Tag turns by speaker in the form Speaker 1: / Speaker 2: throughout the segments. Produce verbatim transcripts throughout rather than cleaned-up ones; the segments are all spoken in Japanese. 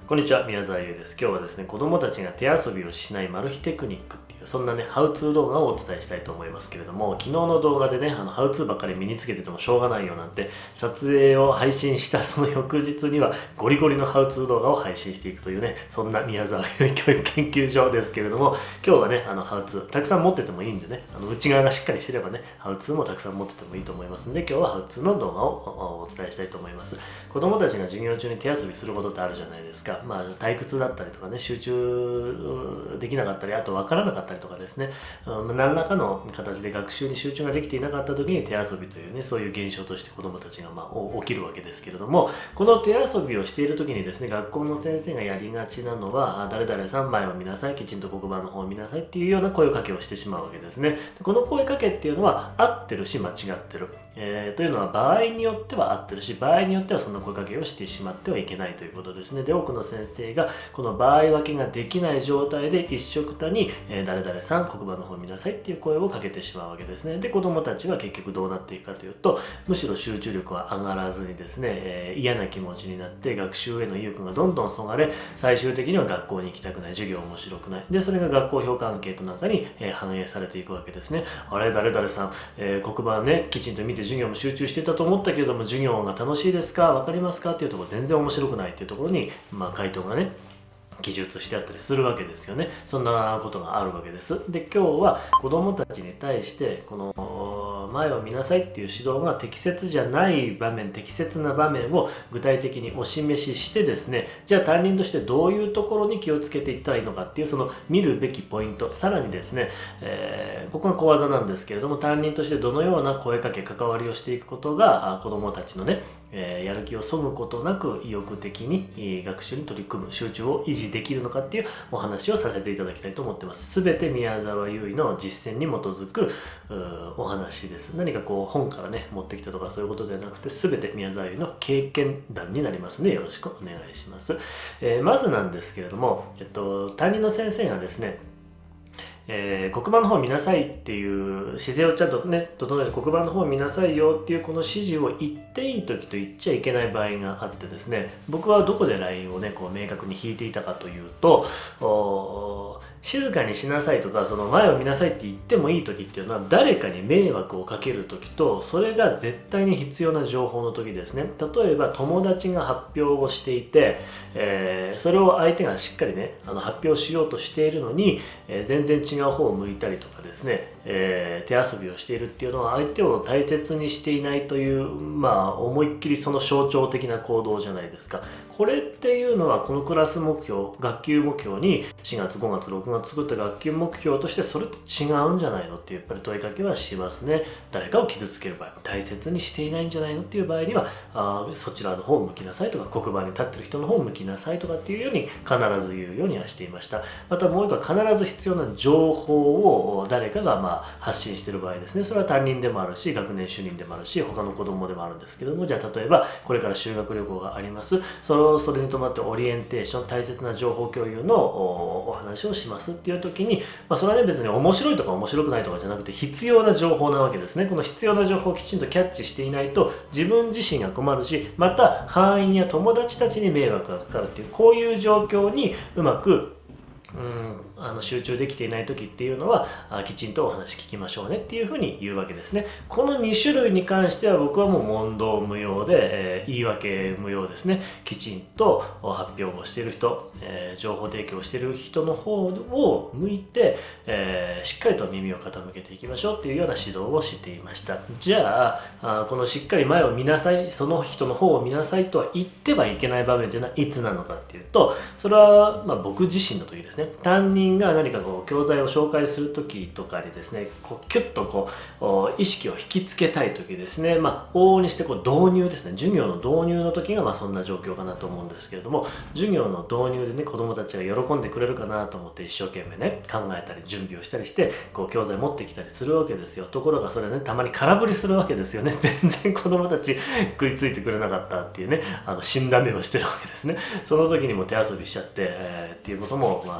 Speaker 1: こんにちは、宮沢優です。今日はですね、子供たちが手遊びをしないマル秘テクニックっていう、そんなね、ハウツー動画をお伝えしたいと思いますけれども、昨日の動画でね、あのハウツーばっかり身につけててもしょうがないよなんて、撮影を配信したその翌日には、ゴリゴリのハウツー動画を配信していくというね、そんな宮沢優教育研究所ですけれども、今日はね、あのハウツー、たくさん持っててもいいんでね、あの内側がしっかりしてればね、ハウツーもたくさん持っててもいいと思いますんで、今日はハウツーの動画をお伝えしたいと思います。子供たちが授業中に手遊びすることってあるじゃないですか。まあ、退屈だったりとかね、集中できなかったり、あと分からなかったりとかですね、うん、何らかの形で学習に集中ができていなかった時に手遊びというね、そういう現象として子どもたちが、まあ、起きるわけですけれども、この手遊びをしている時にですね、学校の先生がやりがちなのは、誰々さん前を見なさい、きちんと黒板の方を見なさいっていうような声かけをしてしまうわけですね。でこの声かけっていうのは合ってるし間違ってる、えー、というのは場合によっては合ってるし、場合によってはそんな声かけをしてしまってはいけないということですね。で、多くの先生がこの場合分けができない状態で一緒くたに、えー、誰々さん黒板の方を見なさいっていう声をかけてしまうわけですね。で、子どもたちは結局どうなっていくかというと、むしろ集中力は上がらずにですね、えー、嫌な気持ちになって学習への意欲がどんどんそがれ、最終的には学校に行きたくない、授業面白くない。で、それが学校評価アンケートの中に、えー、反映されていくわけですね。あれ、誰々さん、えー、黒板ね、きちんと見て授業も集中してたと思ったけれども、授業が楽しいですか、分かりますかっていうところ全然面白くないっていうところに、まあ、回答がね、記述してあったりするわけですよね。そんなことがあるわけです。で、今日は子どもたちに対してこの前を見なさいっていう指導が適切じゃない場面、適切な場面を具体的にお示ししてですね、じゃあ担任としてどういうところに気をつけていったらいいのかっていう、その見るべきポイント、さらにですね、えー、ここが小技なんですけれども、担任としてどのような声かけ、関わりをしていくことが子どもたちのね、えー、やる気をそぐことなく意欲的に学習に取り組む、集中を維持できるのかっていうお話をさせていただきたいと思ってます。すべて宮沢優衣の実践に基づくお話です。何かこう本からね持ってきたとかそういうことではなくて、すべて宮沢優衣の経験談になりますのでよろしくお願いします。えー、まずなんですけれども、えっと、担任の先生がですね、えー、黒板の方を見なさいっていう姿勢をちゃんとね整えて、黒板の方を見なさいよっていうこの指示を言っていい時と言っちゃいけない場合があってですね、僕はどこでラインをねこう明確に引いていたかというと、静かにしなさいとか、その前を見なさいって言ってもいい時っていうのは誰かに迷惑をかける時と、それが絶対に必要な情報の時ですね。例えば友達が発表をしていて、えー、それを相手がしっかりねあの発表しようとしているのに、えー、全然違う方を向いたりとかですね、えー、手遊びをしているっていうのは相手を大切にしていないという、まあ思いっきりその象徴的な行動じゃないですか。これっていうのはこのクラス目標、学級目標にしがつごがつろくがつ作った学級目標としてそれって違うんじゃないのっていうやっぱり問いかけはしますね。誰かを傷つける場合、大切にしていないんじゃないのっていう場合には、あそちらの方を向きなさいとか、黒板に立ってる人の方を向きなさいとかっていうように必ず言うようにはしていました。またもう一個は必ず必要な情報を誰かがまあ発信している場合ですね。それは担任でもあるし、学年主任でもあるし、他の子供でもあるんですけども、じゃあ例えばこれから修学旅行があります。それそれに伴ってオリエンテーション、大切な情報共有のお話をしますっていう時に、まあ、それはね別に面白いとか面白くないとかじゃなくて必要な情報なわけですね。この必要な情報をきちんとキャッチしていないと自分自身が困るし、また班員や友達たちに迷惑がかかるっていう、こういう状況にうまくうん、あの集中できていない時っていうのはあきちんとお話聞きましょうねっていうふうに言うわけですね。このに種類に関しては僕はもう問答無用で、えー、言い訳無用ですね。きちんと発表をしている人、えー、情報提供をしている人の方を向いて、えー、しっかりと耳を傾けていきましょうっていうような指導をしていました。じゃあ、あこのしっかり前を見なさい、その人の方を見なさいとは言ってはいけない場面というのはいつなのかっていうと、それはまあ僕自身の時ですね。担任が何かこう教材を紹介する時とかにですね、こうキュッとこう意識を引きつけたい時ですね、まあ往々にしてこう導入ですね、授業の導入の時がまあそんな状況かなと思うんですけれども、授業の導入でね子どもたちが喜んでくれるかなと思って一生懸命ね考えたり準備をしたりしてこう教材持ってきたりするわけですよ。ところがそれねたまに空振りするわけですよね。全然子どもたち食いついてくれなかったっていうね、あの死んだ目をしてるわけですね。その時にも手遊びしちゃって、えー、っていうこともまあ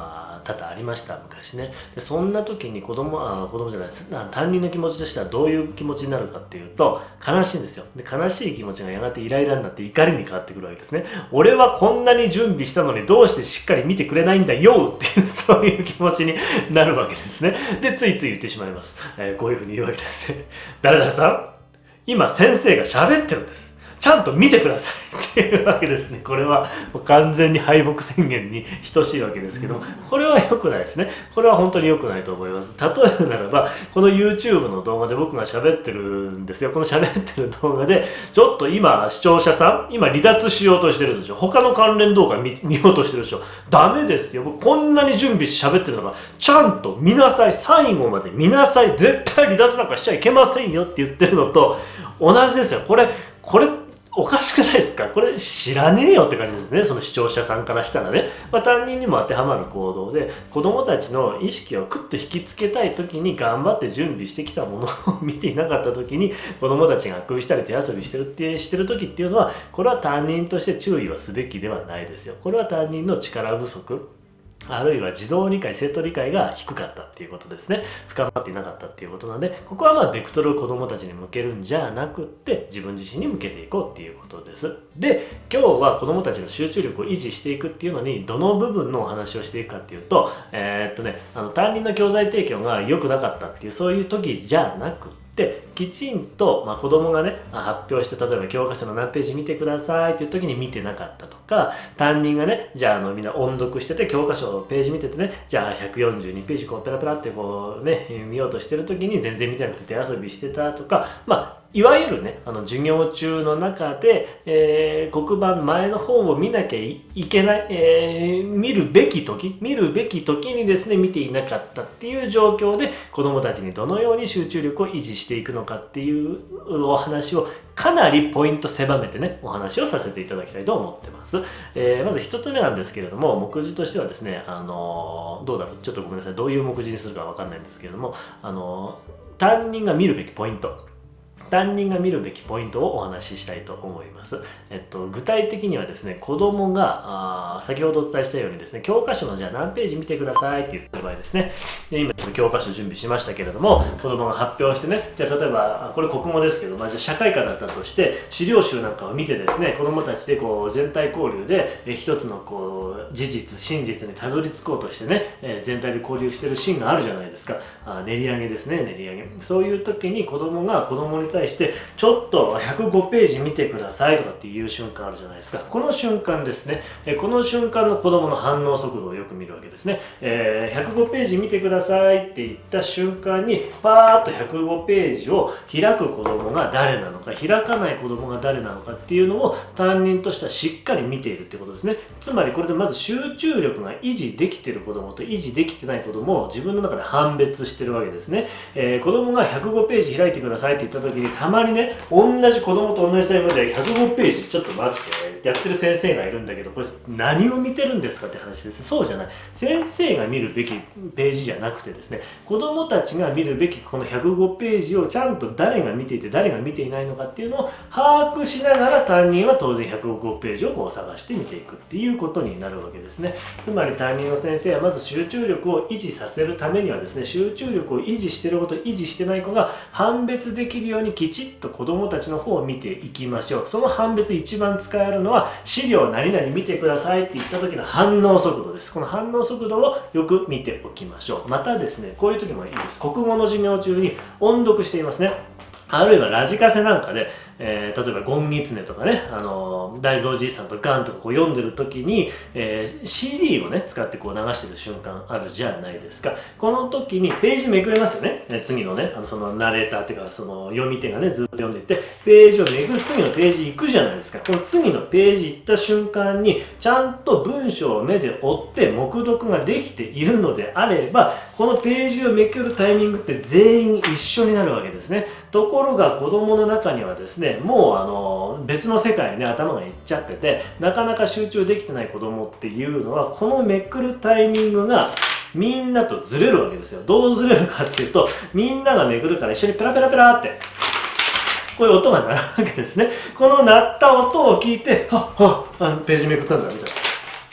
Speaker 1: 多々ありました昔ね。でそんな時に子供あ子供じゃないです担任の気持ちとしてはどういう気持ちになるかっていうと悲しいんですよ。で悲しい気持ちがやがてイライラになって怒りに変わってくるわけですね。俺はこんなに準備したのにどうしてしっかり見てくれないんだよっていうそういう気持ちになるわけですね。でついつい言ってしまいます。えー、こういうふうに言うわけですね。誰々さん、今先生が喋ってるんです。ちゃんと見てくださいっていうわけですね。これはもう完全に敗北宣言に等しいわけですけど、これは良くないですね。これは本当に良くないと思います。例えるならば、この YouTube の動画で僕が喋ってるんですよ。この喋ってる動画で、ちょっと今視聴者さん、今離脱しようとしてるでしょ。他の関連動画 見, 見ようとしてるでしょ。ダメですよ。僕こんなに準備して喋ってるのが、ちゃんと見なさい。最後まで見なさい。絶対離脱なんかしちゃいけませんよって言ってるのと同じですよ。これ、これ、おかしくないですか？これ知らねえよって感じですね。その視聴者さんからしたらね。まあ、担任にも当てはまる行動で、子供たちの意識をクッと引きつけたい時に頑張って準備してきたものを見ていなかった時に子供たちがあくびしたり手遊びしてるってしてる時っていうのは、これは担任として注意はすべきではないですよ。これは担任の力不足。あるいは児童理解、生徒理解が低かったっていうことですね。深まっていなかったっていうことなんで、ここはまあベクトルを子どもたちに向けるんじゃなくって、自分自身に向けていこうっていうことです。で、今日は子どもたちの集中力を維持していくっていうのに、どの部分のお話をしていくかっていうと、えー、っとね、あの担任の教材提供が良くなかったっていう、そういう時じゃなくて、できちんと、まあ、子供がね発表して例えば教科書の何ページ見てくださいっていう時に見てなかったとか、担任がねじゃあ、あのみんな音読してて教科書のページ見ててね、じゃあひゃくよんじゅうにページこうペラペラってこうね見ようとしてる時に全然見てなくて手遊びしてたとか、まあいわゆるねあの授業中の中で、えー、黒板前の方を見なきゃいけない、えー、見るべき時見るべき時にですね見ていなかったっていう状況で子どもたちにどのように集中力を維持していくのかっていうお話をかなりポイント狭めてねお話をさせていただきたいと思ってます。えー、まずひとつめなんですけれども、目次としてはですね、あのー、どうだろうちょっとごめんなさい、どういう目次にするかわかんないんですけれども、あのー、担任が見るべきポイント担任が見るべきポイントをお話ししたいと思います。えっと、具体的にはですね、子供があ先ほどお伝えしたようにですね、教科書のじゃあ何ページ見てくださいって言ってる場合ですね。で今ちょっと教科書準備しましたけれども、子供が発表してね、じゃあ例えばこれ国語ですけど、まあ、じゃあ社会科だったとして資料集なんかを見てですね、子供たちでこう全体交流でえ一つのこう事実真実にたどり着こうとしてね、え全体で交流してるシーンがあるじゃないですか。あ練り上げですね、練り上げ。そういう時に子供が子供に対してちょっとひゃくごページ見てくださいとかっていう瞬間あるじゃないですか。この瞬間ですね、この瞬間の子供の反応速度をよく見るわけですね。えー、ひゃくごページ見てくださいって言った瞬間にパーッとひゃくごページを開く子供が誰なのか、開かない子供が誰なのかっていうのを担任としてはしっかり見ているってことですね。つまりこれでまず集中力が維持できている子供と維持できてない子供を自分の中で判別してるわけですね。えー、子供がひゃくごページ開いてくださいって言った時にたまにね、同じ子供と同じタイムでひゃくごページちょっと待ってやってる先生がいるんだけど、これ何を見てるんですかって話です。そうじゃない。先生が見るべきページじゃなくてですね、子供たちが見るべきこのひゃくごページをちゃんと誰が見ていて誰が見ていないのかっていうのを把握しながら担任は当然ひゃくごページをこう探して見ていくっていうことになるわけですね。つまり担任の先生はまず集中力を維持させるためにはですね、集中力を維持している子と維持してない子が判別できるようにきちっと子供たちの方を見ていきましょう。その判別一番使えるのは資料何々見てくださいって言った時の反応速度です。この反応速度をよく見ておきましょう。またですね、こういう時もいいです。国語の授業中に音読していますね。あるいはラジカセなんかで、えー、例えばゴンギツネとかね、あのー、大蔵じいさんとガンとかこう読んでる時に、えー、シーディー をね使ってこう流してる瞬間あるじゃないですか。この時にページめくれますよね。えー、次のねあのそのナレーターっていうかその読み手がねずっと読んでいってページをめくる次のページ行くじゃないですか。この次のページ行った瞬間にちゃんと文章を目で追って黙読ができているのであれば、このページをめくるタイミングって全員一緒になるわけですね。ところが子供の中にはですね、もうあの別の世界にね頭がいっちゃっててなかなか集中できてない子供っていうのは、このめくるタイミングがみんなとずれるわけですよ。どうずれるかっていうと、みんながめくるから一緒にペラペラペラってこういう音が鳴るわけですね。この鳴った音を聞いて、はっはっあのページめくったんだみたいな。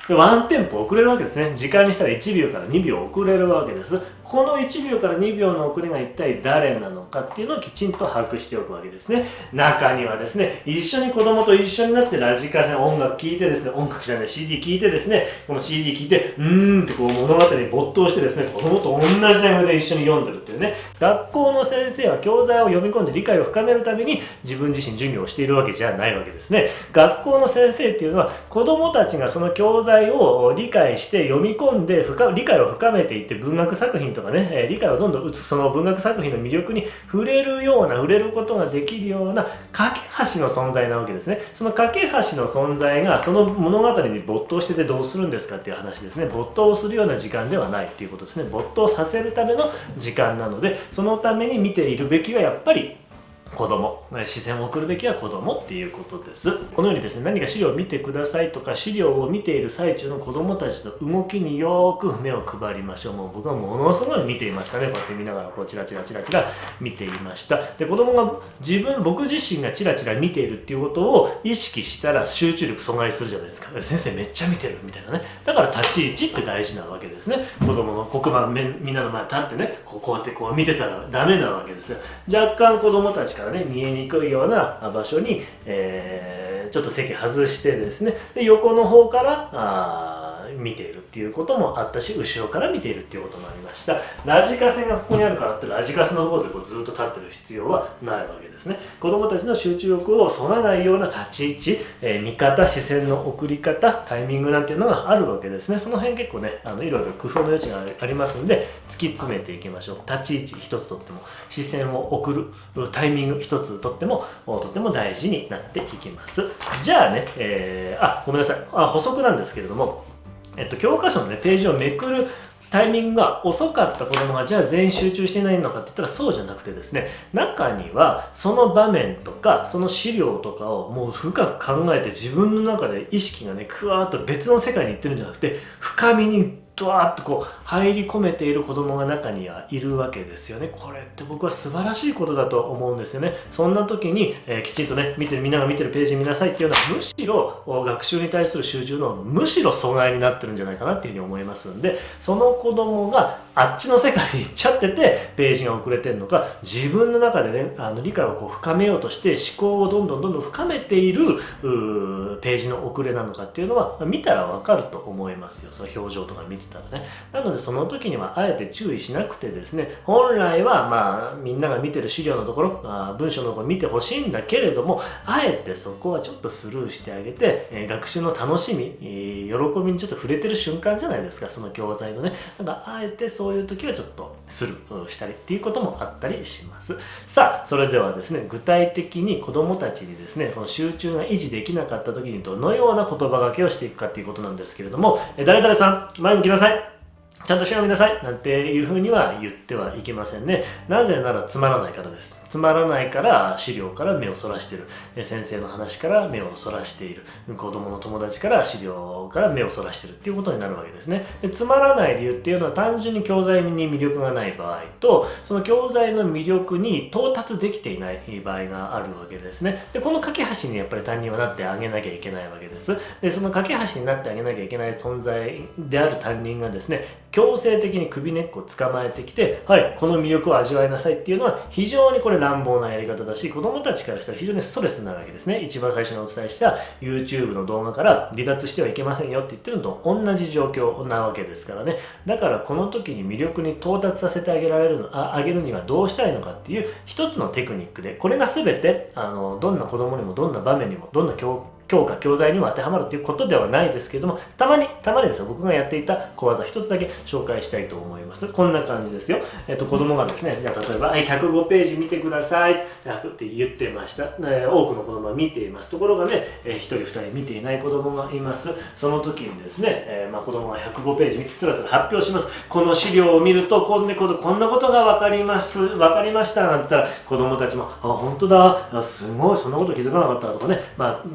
Speaker 1: でワンテンポ遅れるわけですね。時間にしたらいちびょうからにびょう遅れるわけです。このいちびょうからにびょうの遅れが一体誰なのかっていうのをきちんと把握しておくわけですね。中にはですね、一緒に子供と一緒になってラジカセの音楽聴いてですね、音楽じゃない シーディー 聴いてですね、この シーディー 聴いて、うーんってこう物語に没頭してですね、子供と同じタイミングで一緒に読んでるっていうね。学校の先生は教材を読み込んで理解を深めるために自分自身授業をしているわけじゃないわけですね。学校の先生っていうのは子供たちがその教材を理解して読み込んで深理解を深めていって文学作品とかね、理解をどんどん打つその文学作品の魅力に触れるような触れることができるような架け橋の存在なわけですね。その架け橋の存在がその物語に没頭しててどうするんですかっていう話ですね。没頭するような時間ではないっていうことですね。没頭させるための時間なので、そのために見ているべきはやっぱり子供、視線を送るべきは子供っていうことです。このようにですね、何か資料を見てくださいとか、資料を見ている最中の子供たちの動きによーく目を配りましょう。もう僕はものすごい見ていましたね。こうやって見ながら、こうチラチラチラチラ見ていました。で、子供が自分、僕自身がチラチラ見ているっていうことを意識したら集中力阻害するじゃないですか。先生めっちゃ見てるみたいなね。だから立ち位置って大事なわけですね。子供の黒板面、みんなの前に立ってね、こうこうやってこう見てたらダメなわけですよ。若干子供たちからね、見えにくいような場所に、えー、ちょっと席外してですね、で横の方からあ見ているっていうこともあったし、後ろから見ているっていうこともありました。ラジカセがここにあるからってラジカセのところでこうずっと立ってる必要はないわけですね。子どもたちの集中力をそがないような立ち位置、えー、見方、視線の送り方、タイミングなんていうのがあるわけですね。その辺結構ね、あのいろいろ工夫の余地がありますので、突き詰めていきましょう。立ち位置一つとっても、視線を送るタイミング一つとっても、とても大事になっていきます。じゃあね、えー、あ、ごめんなさい。あ、補足なんですけれども、えっと、教科書の、ね、ページをめくるタイミングが遅かった子供がじゃあ全員集中していないのかって言ったらそうじゃなくてですね、中にはその場面とかその資料とかをもう深く考えて自分の中で意識がねクワーッと別の世界に行ってるんじゃなくて、深みにドワーッとこう入り込めている子供が中にはいるわけですよね。これって僕は素晴らしいことだと思うんですよね。そんな時に、えー、きちんとね見てみんなが見てるページ見なさいっていうのはむしろ学習に対する集中のむしろ阻害になってるんじゃないかなっていうふうに思いますんで、その子供があっちの世界に行っちゃっててページが遅れてるのか、自分の中でねあの理解をこう深めようとして思考をどんどんどんどん深めているページの遅れなのかっていうのは見たらわかると思いますよ。その表情とか見てたらね。なのでその時にはあえて注意しなくてですね、本来はまあみんなが見てる資料のところ、あ文章のところ見てほしいんだけれども、あえてそこはちょっとスルーしてあげて、えー、学習の楽しみ、えー、喜びにちょっと触れてる瞬間じゃないですか、その教材のね。だからあえてそういう時はちょっとスルーしたりっていうこともあったりします。さあそれではですね、具体的に子どもたちにですねこの集中が維持できなかった時にどのような言葉がけをしていくかっていうことなんですけれども、えー、誰々さん前向きなさい、ちゃんと調べなさいなんていうふうには言ってはいけませんね。なぜならつまらないからです。つまらないから資料から目をそらしている。先生の話から目をそらしている。子供の友達から資料から目をそらしているっていうことになるわけですね。でつまらない理由っていうのは単純に教材に魅力がない場合と、その教材の魅力に到達できていない場合があるわけですね。でこの架け橋にやっぱり担任はなってあげなきゃいけないわけです。でその架け橋になってあげなきゃいけない存在である担任がですね、強制的に首根っこを捕まえてきて、はい、この魅力を味わいなさいっていうのは非常にこれ乱暴なやり方だし、子供たちからしたら非常にストレスになるわけですね。一番最初にお伝えした YouTube の動画から離脱してはいけませんよって言ってるのと同じ状況なわけですからね。だからこの時に魅力に到達させてあげられるのああげるにはどうしたらいいのかっていう一つのテクニックで、これが全てあのどんな子供にもどんな場面にもどんな教教科教材にも当てはまるということではないですけれども、たまにたまにですよ、僕がやっていた小技一つだけ紹介したいと思います。こんな感じですよ。えっと子供がですね、じゃあ例えばひゃくごページ見てくださいって言ってました。えー、多くの子供は見ています。ところがね、えー、ひとりふたり見ていない子供がいます。その時にですね、えーまあ、子供がひゃくごページ見てつらつら発表します。この資料を見るとこんなことこんなことが分かります分かりましたなんて言ったら、子供たちもあ本当だ、あすごいそんなこと気づかなかったとかね、まあチラチラ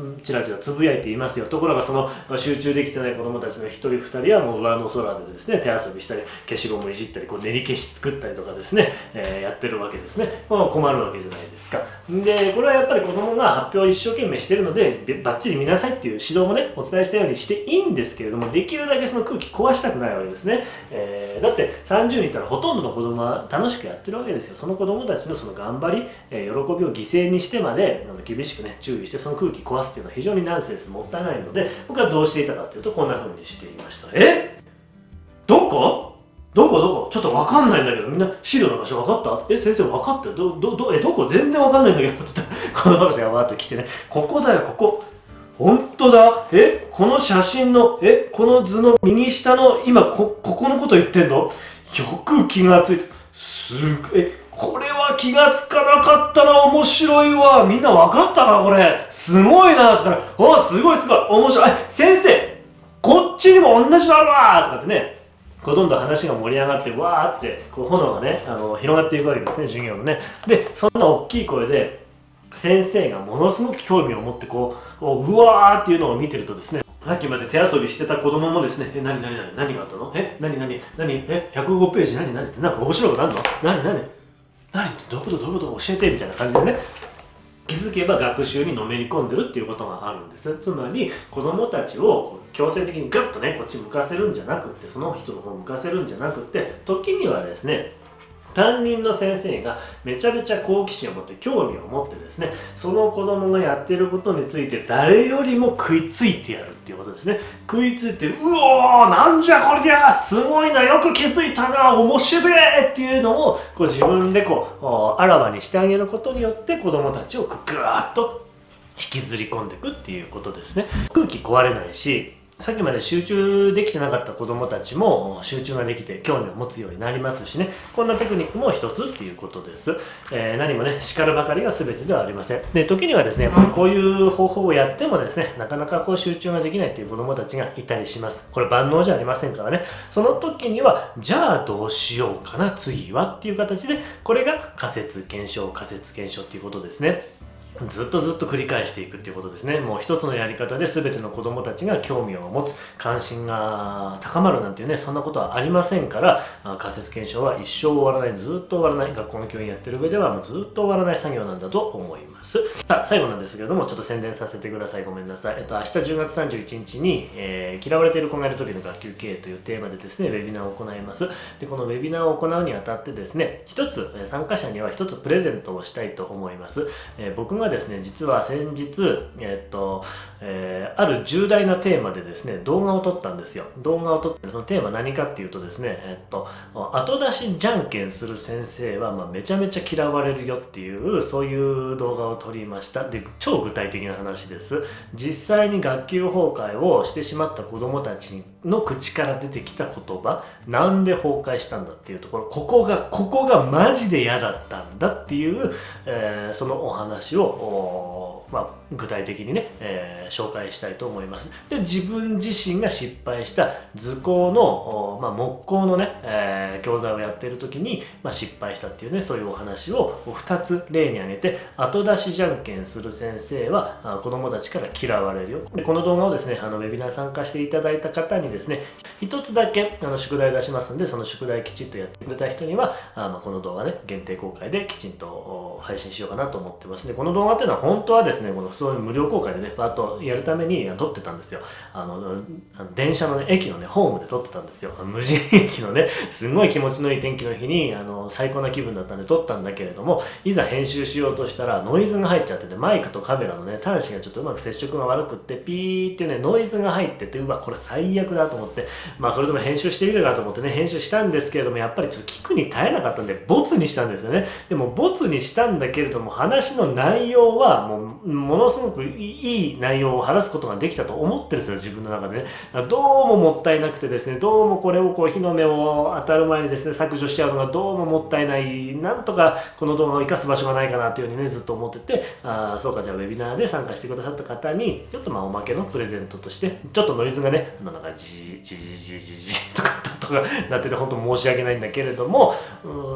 Speaker 1: ちがつぶやいていますよ。ところがその集中できてない子どもたちのひとりふたりはもう上の空でですね手遊びしたり消しゴムいじったりこう練り消し作ったりとかですね、えー、やってるわけですね。まあ、困るわけじゃないですか。でこれはやっぱり子どもが発表を一生懸命してるのでバッチリ見なさいっていう指導もねお伝えしたようにしていいんですけれども、できるだけその空気壊したくないわけですね。えー、だってさんじゅうにんいたらほとんどの子どもは楽しくやってるわけですよ。その子どもたちのその頑張り、えー、喜びを犠牲にしてまで厳しくね注意してその空気壊すっていうのは非常にナンセンスもったいないので、僕はどうしていたかというとこんな風にしていました。えどこどこどこちょっとわかんないんだけど、みんな資料の場所わかった？え、先生わかったよ。ど、ど、ど、え、どこ全然わかんないんだけど、って言ったら、子供たちがわーっと来てね、ここだよ、ここ。本当だ。え、この写真の、え、この図の右下の、今、こ、ここのこと言ってんの？よく気がついた。すごい。え、これは気がつかなかったな、面白いわ。みんなわかったか、これ。すごいな、って言ったら、あ、すごいすごい、面白い。え、先生、こっちにも同じのあるわとかってね。こうどんどん話が盛り上がってわーってこう炎がねあの広がっていくわけですね、授業のね。でそんな大きい声で先生がものすごく興味を持ってこううわーっていうのを見てるとですね、さっきまで手遊びしてた子供もですね、え、何何何何があったの？え、何何何え、ひゃくごページ何何ってなんか面白くなるの？何何何ってどういうことどういうこと教えてみたいな感じでね、気づけば学習にのめり込んでるっていうことがあるんです。つまり子どもたちを強制的にグッとねこっち向かせるんじゃなくって、その人の方向かせるんじゃなくって、時にはですね担任の先生がめちゃめちゃ好奇心を持って興味を持ってですね、その子供がやっていることについて誰よりも食いついてやるっていうことですね。食いついて、うおーなんじゃこりゃすごいな、よく気づいたな、面白いっていうのをこう自分でこうあらわにしてあげることによって子供たちをぐーっと引きずり込んでいくっていうことですね。空気壊れないし、さっきまで集中できてなかった子どもたちも集中ができて興味を持つようになりますしね、こんなテクニックも一つっていうことです。えー、何もね叱るばかりが全てではありません。で時にはですねこういう方法をやってもですねなかなかこう集中ができないっていう子どもたちがいたりします。これ万能じゃありませんからね。その時にはじゃあどうしようかな次はっていう形で、これが仮説検証仮説検証っていうことですね。ずっとずっと繰り返していくっていうことですね。もう一つのやり方で全ての子どもたちが興味を持つ、関心が高まるなんていうね、そんなことはありませんから、仮説検証は一生終わらない、ずっと終わらない、学校の教員やってる上ではもうずっと終わらない作業なんだと思います。さあ最後なんですけれども、ちょっと宣伝させてください。ごめんなさい。えっと明日じゅうがつさんじゅういちにちに、えー、嫌われている子がいる時の学級経営というテーマでですねウェビナーを行います。でこのウェビナーを行うにあたってですね、一つ参加者には一つプレゼントをしたいと思います。えー、僕がですね実は先日、えっとえー、ある重大なテーマでですね動画を撮ったんですよ。動画を撮ってそのテーマ何かっていうとですね、えっと後出しじゃんけんする先生は、まあ、めちゃめちゃ嫌われるよっていうそういう動画を撮りました。で超具体的な話です。実際に学級崩壊をしてしまった子どもたちの口から出てきた言葉、なんで崩壊したんだっていうところ、ここがここがマジで嫌だったんだっていう、えー、そのお話をまあ、具体的にね、えー、紹介したいと思います。で自分自身が失敗した図工の、まあ、木工のね、えー、教材をやっている時に、まあ、失敗したっていうねそういうお話をふたつ例に挙げて、後出しじゃんけんする先生は子どもたちから嫌われるよ。でこの動画をですねあのウェビナー参加していただいた方にですねひとつだけあの宿題出しますんで、その宿題きちっとやってくれた人にはあ、まあ、この動画ね限定公開できちんと配信しようかなと思ってます。でこの動画っていうのは本当はですねこの普通に無料公開でねパーッとやるために撮ってたんですよ。あの電車のね駅のねホームで撮ってたんですよ。無人駅のねすごい気持ちのいい天気の日にあの最高な気分だったんで撮ったんだけれども、いざ編集しようとしたらノイズが入っちゃってて、マイクとカメラのね端子がちょっとうまく接触が悪くってピーってねノイズが入ってて、うわこれ最悪だと思って、まあそれでも編集してみるかと思ってね編集したんですけれども、やっぱりちょっと聞くに耐えなかったんでボツにしたんですよね。でもボツにしたんだけれども話の内容はもうものすごくいい内容を話すことができたと思ってるんですよ、自分の中でね。どうももったいなくてですね、どうもこれをこう日の目を当たる前にですね削除しちゃうのがどうももったいない、なんとかこの動画を生かす場所がないかなというふうにねずっと思ってて、あそうかじゃあウェビナーで参加してくださった方にちょっとまあおまけのプレゼントとして、ちょっとノイズがねなんかジジジジジジとかとかなってて本当申し訳ないんだけれども、うーん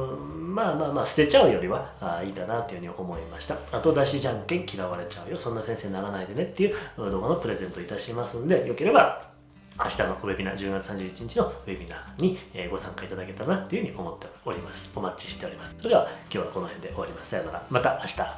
Speaker 1: まあまあまあ捨てちゃうよりはあいいかなというふうに思いました。後出しじゃんけん嫌われちゃうよ、そんな先生にならないでねっていう動画のプレゼントいたしますんで、よければ明日のウェビナー、じゅうがつさんじゅういちにちのウェビナーにご参加いただけたらなというふうに思っております。お待ちしております。それでは今日はこの辺で終わります。さよなら。また明日。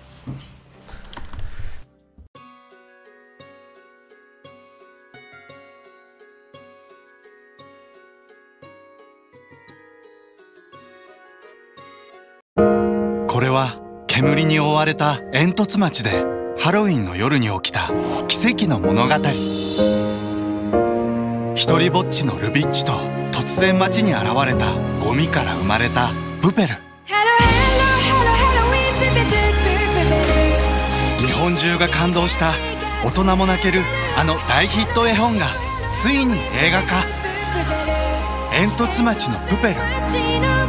Speaker 2: これは煙に覆われた煙突町でハロウィンの夜に起きた奇跡の物語。一人ぼっちのルビッチと突然街に現れたゴミから生まれたプペル。日本中が感動した大人も泣けるあの大ヒット絵本がついに映画化。煙突町のプペル。